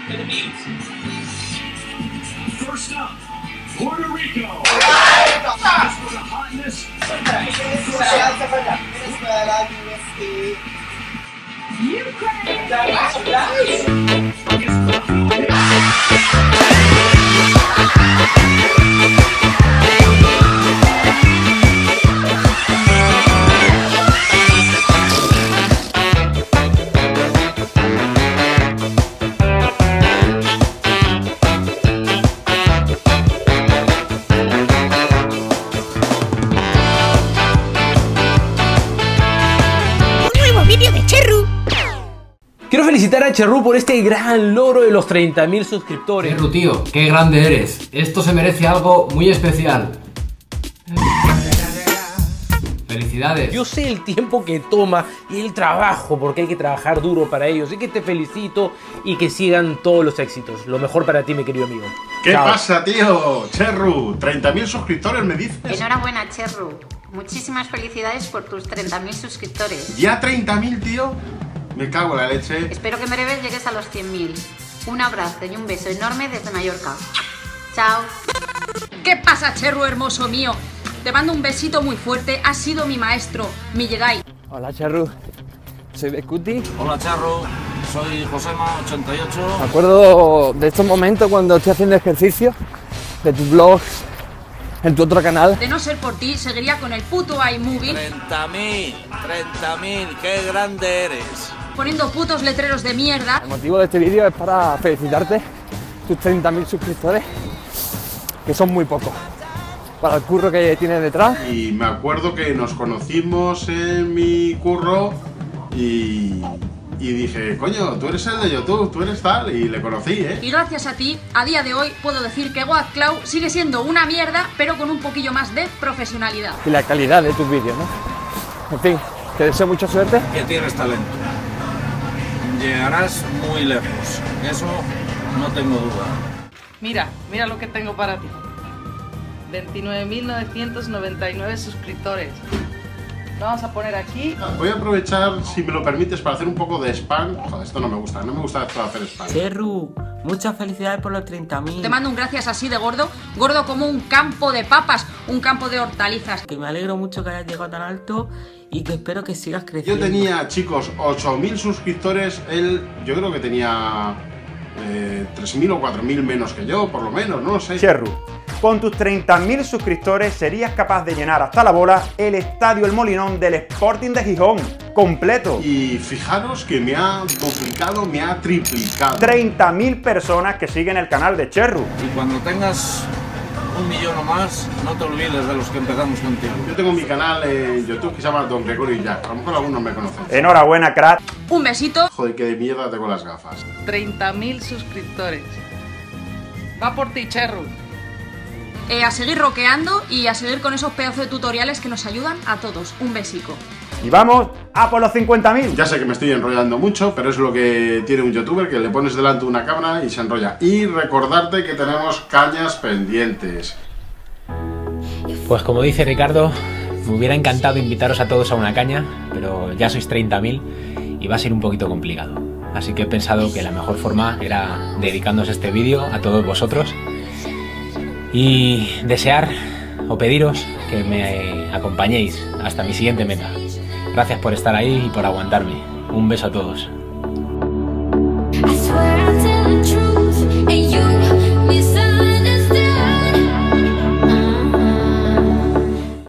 to the meat. First up, Puerto Rico. Just for the hotness. Quiero felicitar a Cherru por este gran logro de los 30.000 suscriptores. Cherru, tío, qué grande eres. Esto se merece algo muy especial. Felicidades. Yo sé el tiempo que toma y el trabajo, porque hay que trabajar duro para ellos. Así que te felicito y que sigan todos los éxitos. Lo mejor para ti, mi querido amigo. ¿Qué Chao. pasa, tío? Cherru, 30.000 suscriptores, ¿me dices? Enhorabuena, Cherru. Muchísimas felicidades por tus 30.000 suscriptores. ¿Ya 30.000, tío? Me cago en la leche. Espero que en breve llegues a los 100.000. Un abrazo y un beso enorme desde Mallorca. Chao. ¿Qué pasa, Cherru hermoso mío? Te mando un besito muy fuerte. Has sido mi maestro, mi Jedi. Hola, Cherru. Soy Becuti. Hola, Charro. Soy Josema88. Me acuerdo de estos momentos cuando estoy haciendo ejercicio, de tus vlogs, en tu otro canal. De no ser por ti, seguiría con el puto iMovie, 30.000, qué grande eres. poniendo putos letreros de mierda. El motivo de este vídeo es para felicitarte tus 30.000 suscriptores, que son muy pocos, para el curro que tienes detrás. Y me acuerdo que nos conocimos en mi curro y dije, coño, tú eres el de YouTube, tú eres tal, y le conocí, ¿eh? Y gracias a ti, a día de hoy, puedo decir que WhatCloud sigue siendo una mierda, pero con un poquillo más de profesionalidad. Y la calidad de tus vídeos, ¿no? En fin, te deseo mucha suerte. Que tienes talento. Llegarás muy lejos. Eso no tengo duda. Mira lo que tengo para ti. 29.999 suscriptores. Lo vamos a poner aquí. Voy a aprovechar, si me lo permites, para hacer un poco de spam. Joder, esto no me gusta esto de hacer spam. Cherru, muchas felicidades por los 30.000. Te mando un gracias así de gordo, gordo como un campo de papas, un campo de hortalizas. Que me alegro mucho que hayas llegado tan alto y que espero que sigas Yo creciendo. tenía, chicos, 8.000 suscriptores. Él, yo creo que tenía 3.000 o 4.000 menos que yo, por lo menos, no lo sé. Cherru, con tus 30.000 suscriptores serías capaz de llenar hasta la bola el estadio El Molinón del Sporting de Gijón, completo. Y fijaros que me ha duplicado, me ha triplicado. 30.000 personas que siguen el canal de Cherru. Y cuando tengas 1 millón o más, no te olvides de los que empezamos contigo. Yo tengo mi canal en YouTube que se llama Don Gregorio Jack. A lo mejor algunos me conocen. Enhorabuena, crack. Un besito. Joder, que de mierda tengo las gafas. 30.000 suscriptores. Va por ti, Cherru. A seguir roqueando y a seguir con esos pedazos de tutoriales que nos ayudan a todos. Un besico. Y vamos a por los 50.000. Ya sé que me estoy enrollando mucho, pero es lo que tiene un youtuber, que le pones delante una cámara y se enrolla. Y recordarte que tenemos cañas pendientes. Pues como dice Ricardo, me hubiera encantado invitaros a todos a una caña, pero ya sois 30.000 y va a ser un poquito complicado. Así que he pensado que la mejor forma era dedicándoos este vídeo a todos vosotros y desear o pediros que me acompañéis hasta mi siguiente meta. Gracias por estar ahí y por aguantarme. Un beso a todos.